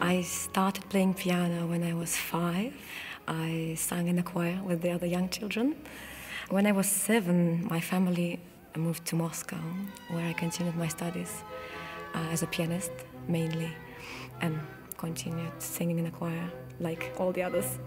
I started playing piano when I was 5. I sang in a choir with the other young children. When I was 7, my family moved to Moscow, where I continued my studies as a pianist mainly, and continued singing in a choir like all the others.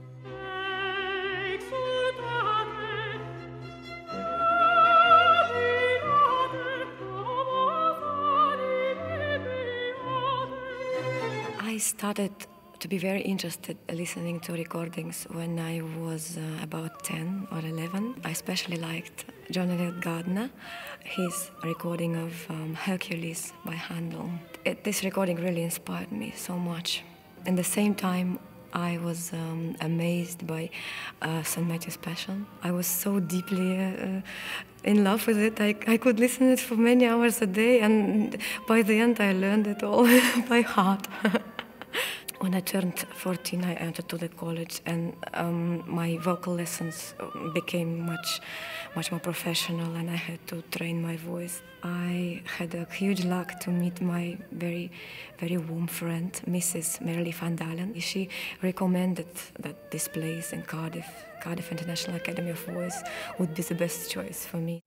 I started to be very interested listening to recordings when I was about 10 or 11. I especially liked John Eliot Gardner, his recording of Hercules by Handel. This recording really inspired me so much. At the same time, I was amazed by St. Matthew's Passion. I was so deeply in love with it. I could listen to it for many hours a day, and by the end I learned it all by heart. When I turned 14, I entered to the college, and my vocal lessons became much more professional, and I had to train my voice. I had a huge luck to meet my very warm friend, Mrs. Marilee van Dalen. She recommended that this place in Cardiff International Academy of Voice, would be the best choice for me.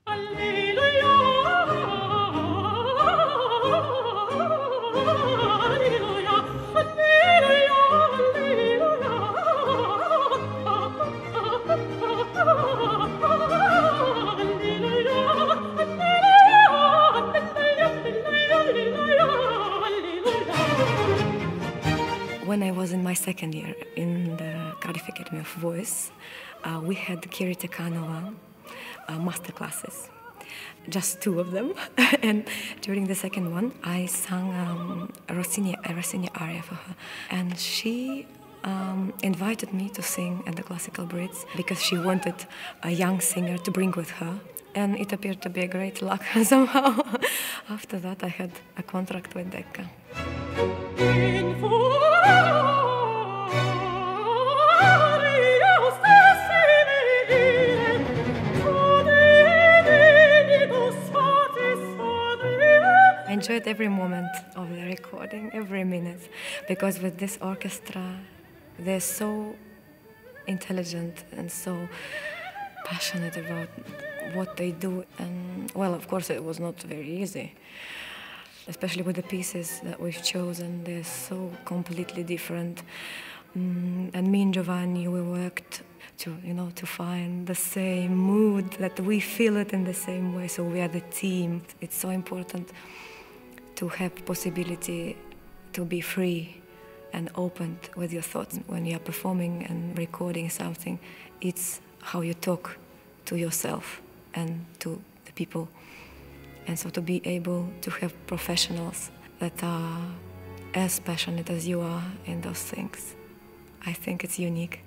When I was in my second year in the Cardiff Academy of Voice, we had Kiri Te Kanawa master classes, just 2 of them. And during the second one, I sang a Rossini aria for her. And she invited me to sing at the Classical Brits because she wanted a young singer to bring with her. And it appeared to be a great luck somehow. After that, I had a contract with Decca. I enjoyed every moment of the recording, every minute, because with this orchestra, they're so intelligent and so passionate about what they do. And, well, of course, it was not very easy, especially with the pieces that we've chosen. They're so completely different. And me and Giovanni, we worked to find the same mood, that we feel it in the same way, so we are the team. It's so important to have possibility to be free and open with your thoughts. When you are performing and recording something, it's how you talk to yourself and to the people. And so to be able to have professionals that are as passionate as you are in those things, I think it's unique.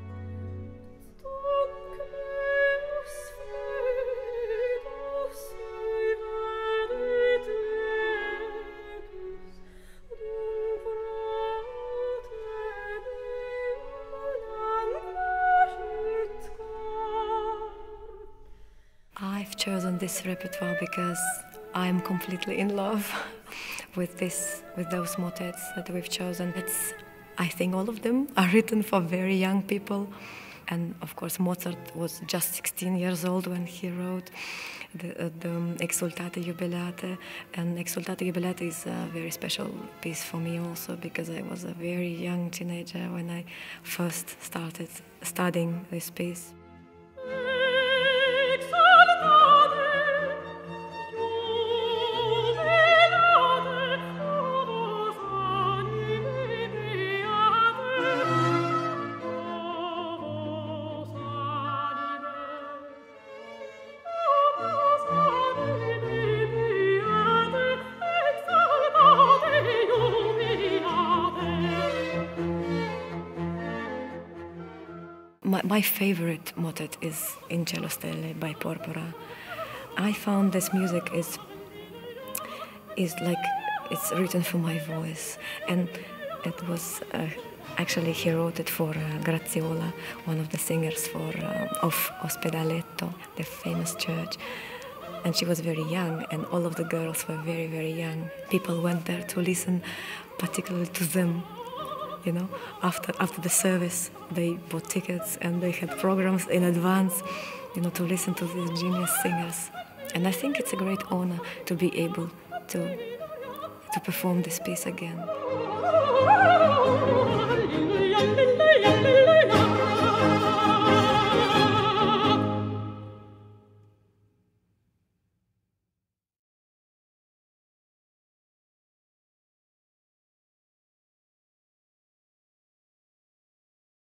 I've chosen this repertoire because I'm completely in love with those motets that we've chosen. I think all of them are written for very young people. And of course, Mozart was just 16 years old when he wrote the Exsultate Jubilate. And Exsultate Jubilate is a very special piece for me also, because I was a very young teenager when I first started studying this piece. My favorite motet is In Cielo Stelle by Porpora. I found this music is like it's written for my voice, and it was actually he wrote it for Graziola, one of the singers of Ospedaletto, the famous church. And she was very young, and all of the girls were very, very young. People went there to listen particularly to them. You know, after the service, they bought tickets and they had programs in advance, you know, to listen to these genius singers. And I think it's a great honor to be able to perform this piece again.